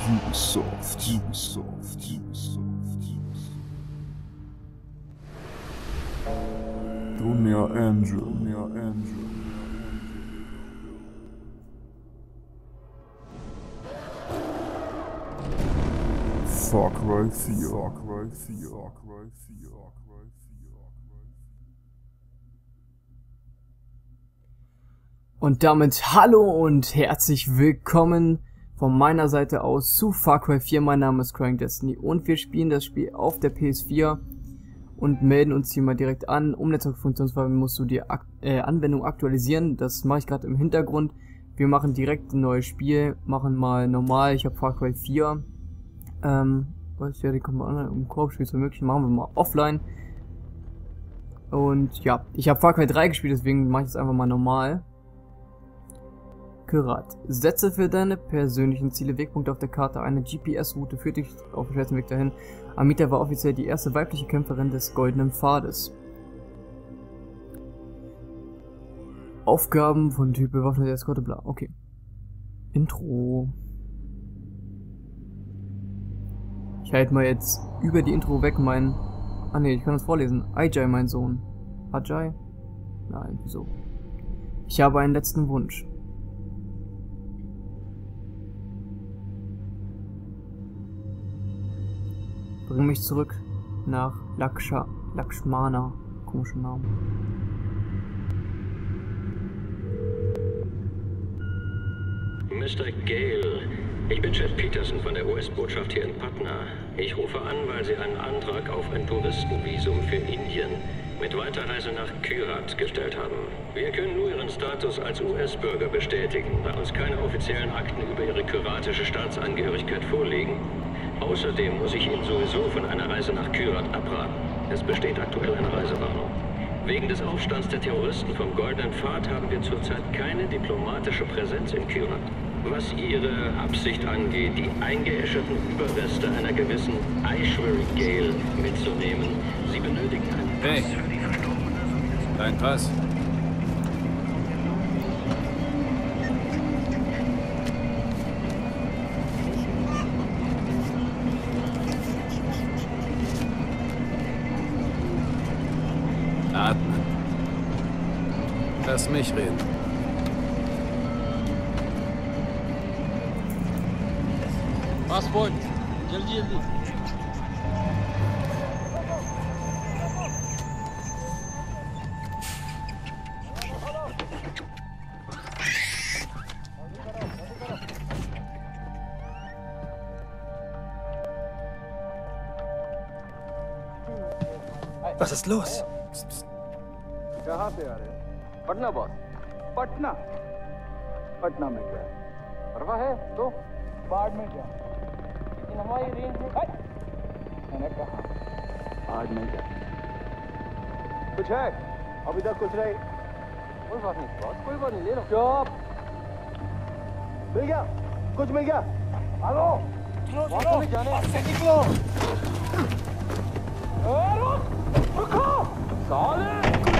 Ubisoft. Dunja Angel. Far Cry 4. Und damit hallo und herzlich willkommen von meiner Seite aus zu Far Cry 4. Mein Name ist Crying Destiny und wir spielen das Spiel auf der PS4 und melden uns hier mal direkt an. Um Netzwerkfunktionsfall musst du die Anwendung aktualisieren. Das mache ich gerade im Hintergrund. Wir machen direkt ein neues Spiel, machen mal normal. Ich habe Far Cry 4. Was ja, die kommen an, im Koop-Spiel zu ermöglichen, machen wir mal offline. Und ja, ich habe Far Cry 3 gespielt, deswegen mache ich es einfach mal normal. Kyrat. Setze für deine persönlichen Ziele Wegpunkte auf der Karte. Eine GPS-Route führt dich auf dem schnellsten Weg dahin. Amita war offiziell die erste weibliche Kämpferin des Goldenen Pfades. Aufgaben von Typ bewaffnete Eskorte, bla. Okay. Intro. Ich halte mal jetzt über die Intro weg mein... Ah ne, ich kann das vorlesen. Ajay, mein Sohn. Ajay? Nein, wieso? Ich habe einen letzten Wunsch. Bring mich zurück nach Lakshmana. Komischer Name. Mr. Gale, ich bin Chef Peterson von der US-Botschaft hier in Patna. Ich rufe an, weil Sie einen Antrag auf ein Touristenvisum für Indien mit Weiterreise nach Kyrat gestellt haben. Wir können nur Ihren Status als US-Bürger bestätigen, da uns keine offiziellen Akten über Ihre kyratische Staatsangehörigkeit vorliegen. Außerdem muss ich Ihnen sowieso von einer Reise nach Kyrat abraten. Es besteht aktuell eine Reisewarnung. Wegen des Aufstands der Terroristen vom Goldenen Pfad haben wir zurzeit keine diplomatische Präsenz in Kyrat. Was Ihre Absicht angeht, die eingeäscherten Überreste einer gewissen Aishwarey Gale mitzunehmen, Sie benötigen einen Pass für die Verstorbene. Dein Pass. Atmen. Lass mich reden. Passport. Jaldi, jaldi. Was ist los? कहाँ से आ रहे हैं? पटना बॉस। पटना? पटना में क्या है? परवाह है तो बाढ़ में क्या? लेकिन हमारी रेंज में मैंने कहा बाढ़ में क्या? कुछ है? अभी तक कुछ नहीं। कोई बात नहीं बॉस, कोई बात नहीं, ले लो। चुप। मिल गया? कुछ मिल गया? आलो। बॉस में जाने से निकलो। रुको! साले!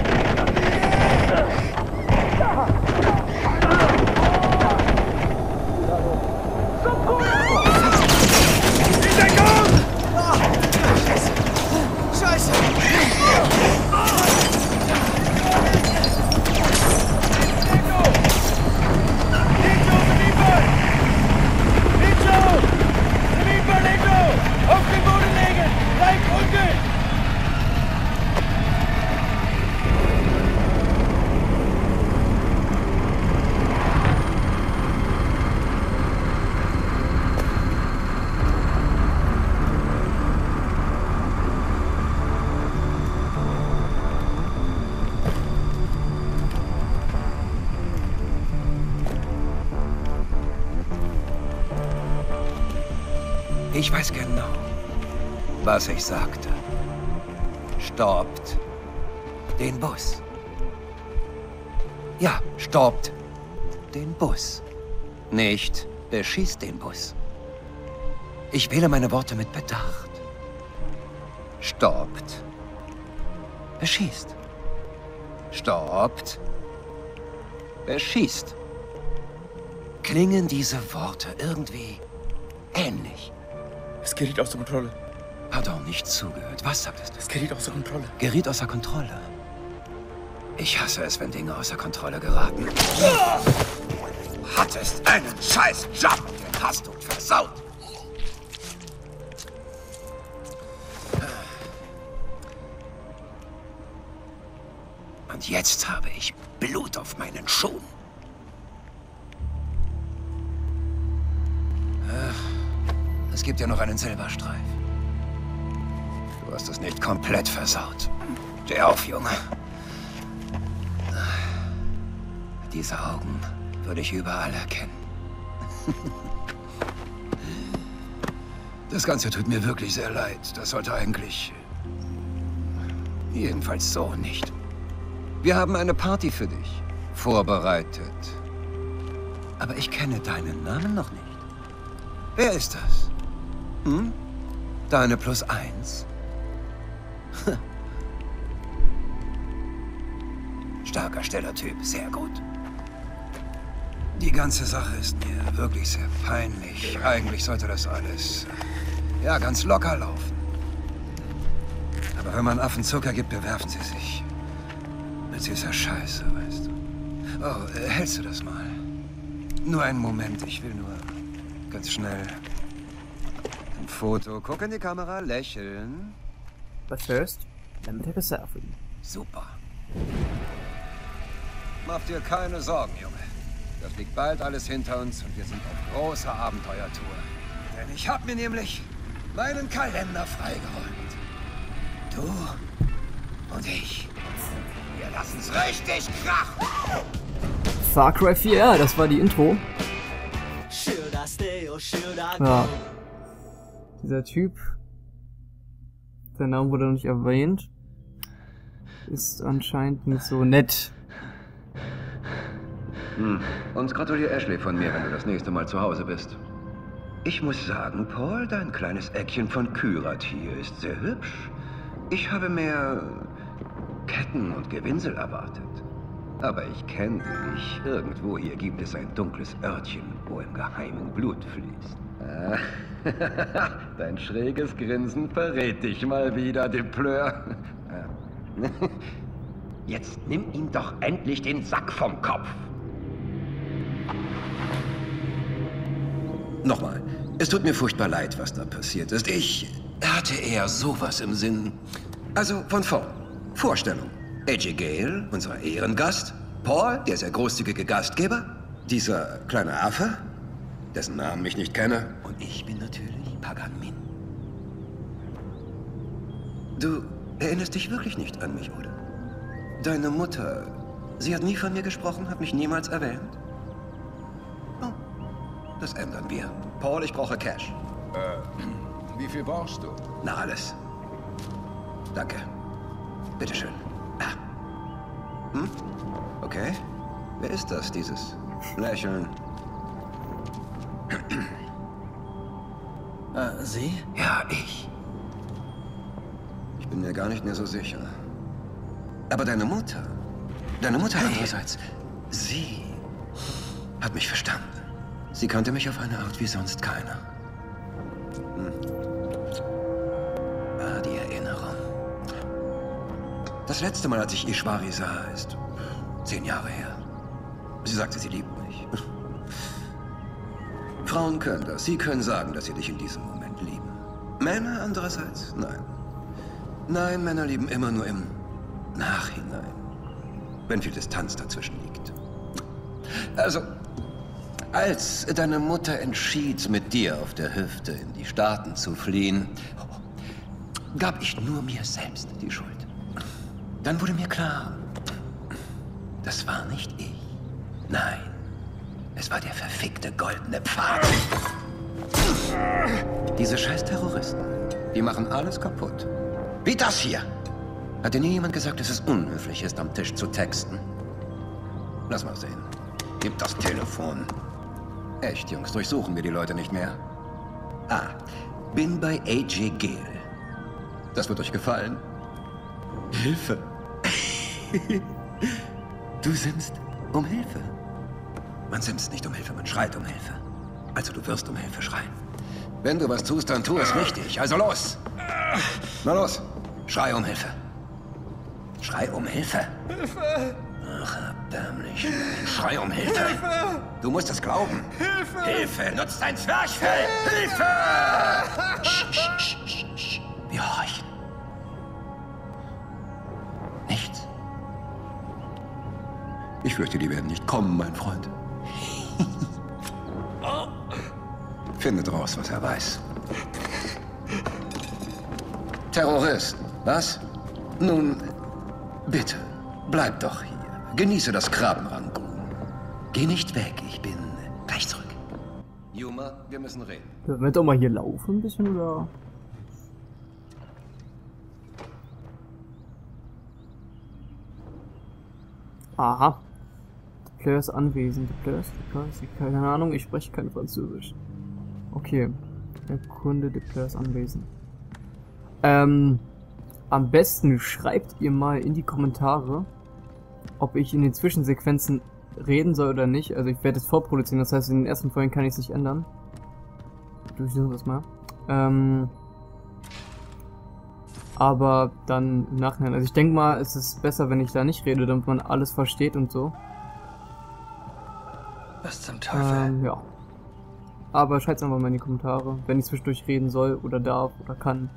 Ich weiß genau, was ich sagte. Stoppt den Bus. Ja, stoppt den Bus. Nicht beschießt den Bus. Ich wähle meine Worte mit Bedacht. Stoppt. Beschießt. Stoppt. Beschießt. Klingen diese Worte irgendwie Ähnlich. Es geriet außer Kontrolle. Pardon, nicht zugehört. Was sagtest du? Es geriet außer Kontrolle. Geriet außer Kontrolle. Ich hasse es, wenn Dinge außer Kontrolle geraten. Hattest einen scheiß Job, den hast du versaut. Und jetzt habe ich Blut auf meinen Schuhen. Es gibt ja noch einen Silberstreif. Du hast es nicht komplett versaut. Steh auf, Junge. Diese Augen würde ich überall erkennen. Das Ganze tut mir wirklich sehr leid. Das sollte eigentlich... Jedenfalls so nicht. Wir haben eine Party für dich vorbereitet. Aber ich kenne deinen Namen noch nicht. Wer ist das? Hm? Deine +1? Starker, stiller Typ, sehr gut. Die ganze Sache ist mir wirklich sehr peinlich. Eigentlich sollte das alles, ja, ganz locker laufen. Aber wenn man Affen Zucker gibt, bewerfen sie sich. Mit süßer Scheiße, weißt du. Oh, hältst du das mal? Nur einen Moment, ich will nur ganz schnell ein Foto. Guck in die Kamera, lächeln. But first, let me take a selfie. Super. Mach dir keine Sorgen, Junge. Das liegt bald alles hinter uns und wir sind auf großer Abenteuertour. Denn ich hab mir nämlich meinen Kalender freigeräumt. Du und ich. Wir lassen's richtig krachen. Far Cry 4, ja, das war die Intro. Ja. Dieser Typ, sein Name wurde noch nicht erwähnt, ist anscheinend nicht so nett. Und gratuliere Ashley von mir, wenn du das nächste Mal zu Hause bist. Ich muss sagen, Paul, dein kleines Eckchen von Kyrat hier ist sehr hübsch. Ich habe mehr Ketten und Gewinsel erwartet. Aber ich kenne dich. Irgendwo hier gibt es ein dunkles Örtchen, wo im Geheimen Blut fließt. Dein schräges Grinsen verrät dich mal wieder, Depleur. Jetzt nimm ihm doch endlich den Sack vom Kopf. Nochmal, es tut mir furchtbar leid, was da passiert ist. Ich hatte eher sowas im Sinn. Also von vorn. Vorstellung. AJ Gale, unser Ehrengast. Paul, der sehr großzügige Gastgeber. Dieser kleine Affe, dessen Namen ich nicht kenne. Und ich bin natürlich Pagan Min. Du erinnerst dich wirklich nicht an mich, oder? Deine Mutter, sie hat nie von mir gesprochen, hat mich niemals erwähnt. Oh, das ändern wir. Paul, ich brauche Cash. Wie viel brauchst du? Na, alles. Danke. Bitteschön. Ah. Hm? Okay. Wer ist das, dieses Lächeln? Sie? Ja, ich. Ich bin mir gar nicht mehr so sicher. Aber deine Mutter andererseits, sie hat mich verstanden. Sie kannte mich auf eine Art wie sonst keiner. Die Erinnerung. Das letzte Mal, als ich Ishwari sah, ist 10 Jahre her. Sie sagte, sie liebt mich. Frauen können das. Sie können sagen, dass sie dich in diesem Moment lieben. Männer andererseits? Nein. Nein, Männer lieben immer nur im Nachhinein. Wenn viel Distanz dazwischen liegt. Also, als deine Mutter entschied, mit dir auf der Hüfte in die Staaten zu fliehen, gab ich nur mir selbst die Schuld. Dann wurde mir klar, das war nicht ich. Nein, es war der verfickte goldene Pfad. Diese scheiß Terroristen, die machen alles kaputt. Wie das hier. Hat dir nie jemand gesagt, dass es unhöflich ist, am Tisch zu texten? Lass mal sehen. Gib das Telefon. Echt, Jungs, durchsuchen wir die Leute nicht mehr. Bin bei AJ Gale. Das wird euch gefallen. Hilfe. Du sinnst um Hilfe. Man simst nicht um Hilfe, man schreit um Hilfe. Also du wirst um Hilfe schreien. Wenn du was tust, dann tu es richtig. Also los! Na los! Schrei um Hilfe! Schrei um Hilfe! Hilfe! Ach, erbärmlich. Schrei um Hilfe! Hilfe! Du musst es glauben! Hilfe! Hilfe! Nutz dein Zwerchfell! Hilfe! Sch. Wir horchen. Nichts. Ich fürchte, die werden nicht kommen, mein Freund. Findet raus, was er weiß. Terrorist, was? Nun, bitte, bleib doch hier. Genieße das Krabbenrangoon. Geh nicht weg, ich bin gleich zurück. Yuma, wir müssen reden. Können wir doch mal hier laufen ein bisschen, oder? Aha. Die Players anwesend. Die Players, keine Ahnung, ich spreche kein Französisch. Okay. Erkunde die Players anwesend. Am besten schreibt ihr mal in die Kommentare, ob ich in den Zwischensequenzen reden soll oder nicht. Also ich werde es vorproduzieren, das heißt in den ersten Folgen kann ich es nicht ändern. Durchsuchen wir das mal. Aber dann im Nachhinein. Also ich denke mal, es ist besser, wenn ich da nicht rede, damit man alles versteht und so. Was zum Teufel? Ja. Aber schreibt es einfach mal in die Kommentare, wenn ich zwischendurch reden soll oder darf oder kann.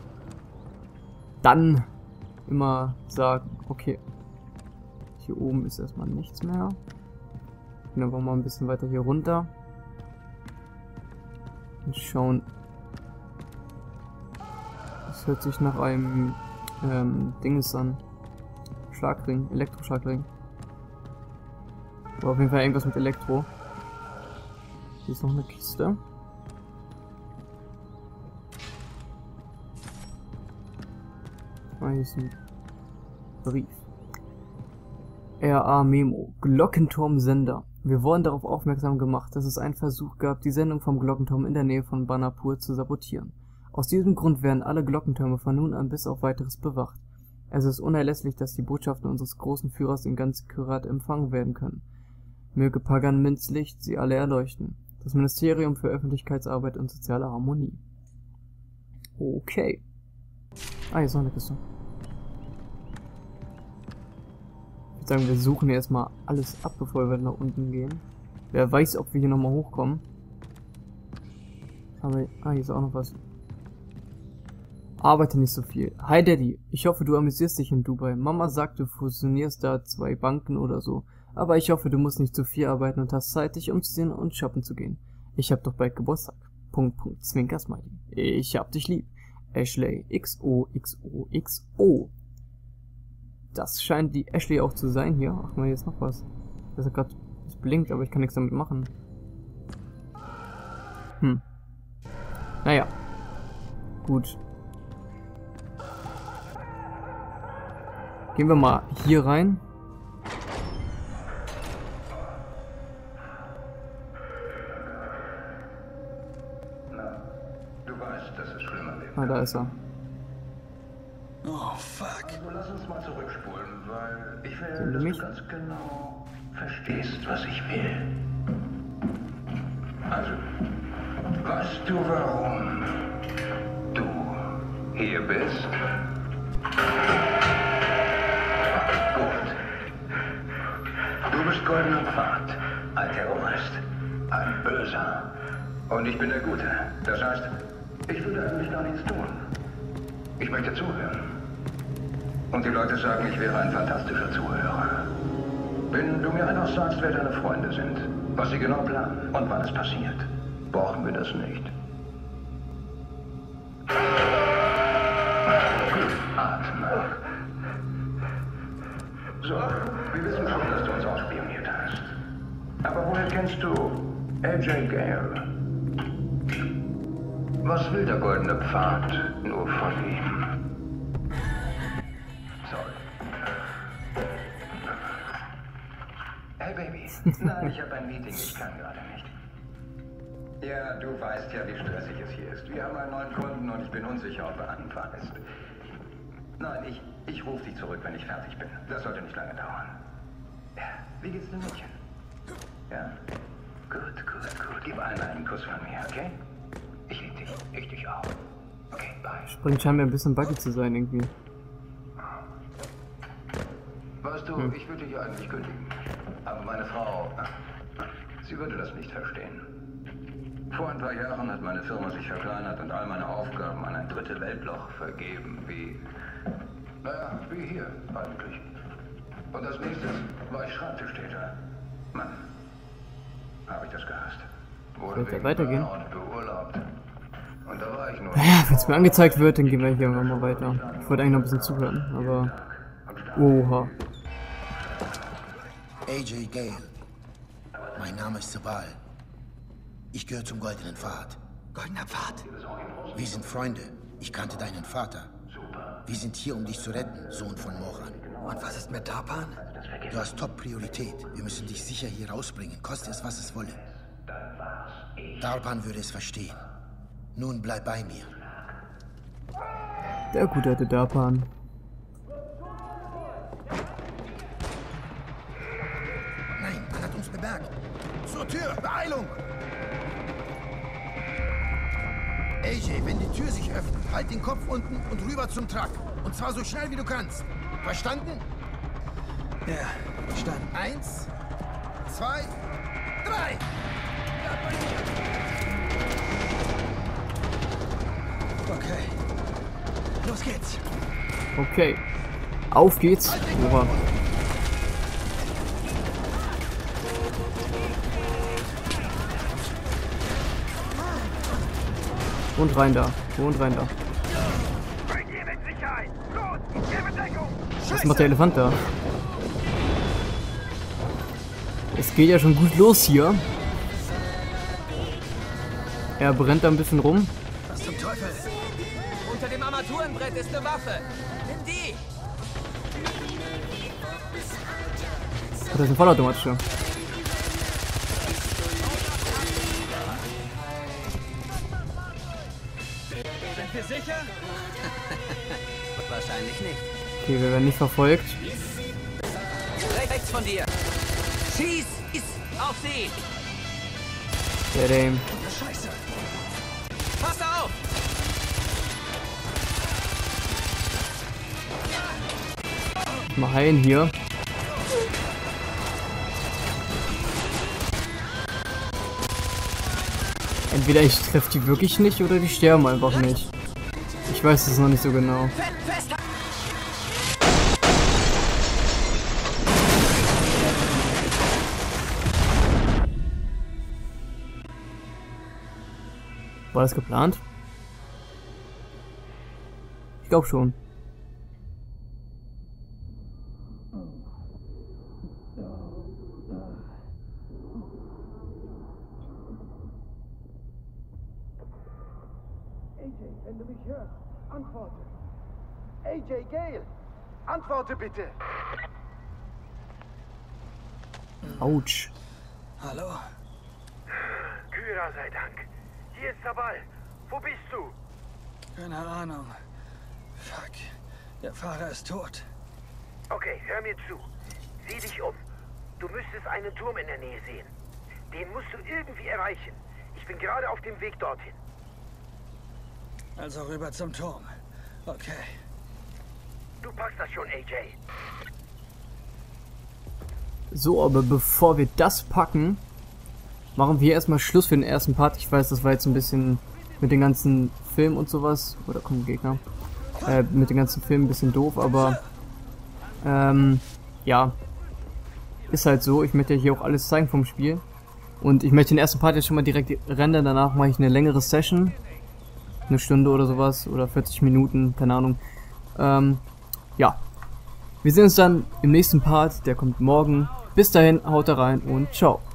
Dann immer sagen, okay. Hier oben ist erstmal nichts mehr. Gehen einfach mal ein bisschen weiter hier runter. Und schauen. Das hört sich nach einem Dinges an. Schlagring, Elektroschlagring. Oder auf jeden Fall irgendwas mit Elektro. Hier ist noch eine Kiste. Ah, hier ist ein Brief. RA Memo. Glockenturm-Sender. Wir wurden darauf aufmerksam gemacht, dass es einen Versuch gab, die Sendung vom Glockenturm in der Nähe von Banapur zu sabotieren. Aus diesem Grund werden alle Glockentürme von nun an bis auf weiteres bewacht. Es ist unerlässlich, dass die Botschaften unseres großen Führers in ganz Kyrat empfangen werden können. Möge Pagan Minzlicht sie alle erleuchten. Das Ministerium für Öffentlichkeitsarbeit und soziale Harmonie. Okay. Ah, hier ist noch eine Kiste. Ich würde sagen, wir suchen hier erstmal alles ab, bevor wir nach unten gehen. Wer weiß, ob wir hier nochmal hochkommen. Aber, hier ist auch noch was. Arbeite nicht so viel. Hi Daddy, ich hoffe, du amüsierst dich in Dubai. Mama sagt, du fusionierst da 2 Banken oder so. Aber ich hoffe, du musst nicht zu viel arbeiten und hast Zeit, dich umzusehen und shoppen zu gehen. Ich hab doch bald Geburtstag. ... Zwinker-Smiley. Ich hab dich lieb. Ashley. XOXOXO. Das scheint die Ashley auch zu sein hier. Ach mal, hier ist noch was. Das hat gerade blinkt, aber ich kann nichts damit machen. Naja. Gut. Gehen wir mal hier rein. Ah, da ist er. Oh, fuck. Also lass uns mal zurückspulen, weil ich will, dass du ganz genau verstehst, was ich will. Also, weißt du, warum du hier bist? Gut. Du bist Goldener Pfad, ein Terrorist, ein Böser. Und ich bin der Gute. Das heißt, ich würde eigentlich gar nichts tun. Ich möchte zuhören. Und die Leute sagen, ich wäre ein fantastischer Zuhörer. Wenn du mir einfach sagst, wer deine Freunde sind, was sie genau planen und wann es passiert, brauchen wir das nicht. Atme. So, wir wissen schon, dass du uns ausspioniert hast. Aber woher kennst du AJ Gale? Was will der Goldene Pfad nur von ihm? Sorry. Hey Baby, nein, ich habe ein Meeting, ich kann gerade nicht. Ja, du weißt ja, wie stressig es hier ist. Wir haben einen neuen Kunden und ich bin unsicher, ob er anfasst. Nein, ich rufe dich zurück, wenn ich fertig bin. Das sollte nicht lange dauern. Wie geht's dem Mädchen? Ja? Gut. Gib allen einen Kuss von mir, okay? Ich liebe dich. Ich dich auch. Okay, bye. Springt scheinbar ein bisschen buggy zu sein irgendwie. Weißt du, ich würde dich eigentlich kündigen. Aber meine Frau, sie würde das nicht verstehen. Vor ein paar Jahren hat meine Firma sich verkleinert und all meine Aufgaben an ein dritte Weltloch vergeben, wie hier eigentlich. Und als nächstes war ich Schreibtischtäter. Mann, habe ich das gehasst. Wird ja weitergehen. Beurlaubt. Und da war ich nur. Naja, wenn es mir angezeigt wird, dann gehen wir hier mal weiter. Ich wollte eigentlich noch ein bisschen zuhören, aber... Oha. AJ Gale. Mein Name ist Sabal. Ich gehöre zum Goldenen Pfad. Goldener Pfad. Wir sind Freunde. Ich kannte deinen Vater. Wir sind hier, um dich zu retten, Sohn von Moran. Und was ist mit Darpan? Du hast Top-Priorität. Wir müssen dich sicher hier rausbringen, koste es, was es wolle. Darpan würde es verstehen. Nun bleib bei mir. Der gute alte Darpan. Nein, man hat uns bemerkt. Zur Tür, Beeilung! AJ, wenn die Tür sich öffnet, halt den Kopf unten und rüber zum Truck. Und zwar so schnell wie du kannst. Verstanden? Ja, verstanden. 1, 2, 3! Okay. Los geht's. Okay. Auf geht's. Oha. Und rein da. Und rein da. Was macht der Elefant da? Es geht ja schon gut los hier. Er brennt da ein bisschen rum. Was zum Teufel? Unter dem Armaturenbrett ist eine Waffe. Nimm die! Das ist ein vollautomatischer. Sind wir sicher? Wahrscheinlich nicht. Okay, wir werden nicht verfolgt. Rechts von dir. Schieß! Auf sie! Der Dame. Scheiße. Pass auf! Mal heilen hier. Entweder ich treffe die wirklich nicht oder die sterben einfach nicht. Ich weiß es noch nicht so genau. War das geplant? Ich glaube schon. AJ, wenn du mich hörst, antworte. AJ Gale, antworte bitte. Autsch. Hallo? Kyra sei Dank. Hier ist Sabal. Wo bist du? Keine Ahnung. Fuck. Der Fahrer ist tot. Okay, hör mir zu. Sieh dich um. Du müsstest einen Turm in der Nähe sehen. Den musst du irgendwie erreichen. Ich bin gerade auf dem Weg dorthin. Also rüber zum Turm. Okay. Du packst das schon, AJ. So, aber bevor wir das packen, machen wir erstmal Schluss für den ersten Part. Ich weiß, das war jetzt ein bisschen mit den ganzen Filmen und sowas. Oder kommen Gegner? Mit den ganzen Filmen ein bisschen doof, aber ja. Ist halt so. Ich möchte ja hier auch alles zeigen vom Spiel. Und ich möchte den ersten Part jetzt schon mal direkt rendern. Danach mache ich eine längere Session. Eine Stunde oder sowas. Oder 40 Minuten, keine Ahnung. Ja. Wir sehen uns dann im nächsten Part. Der kommt morgen. Bis dahin, haut da rein und ciao.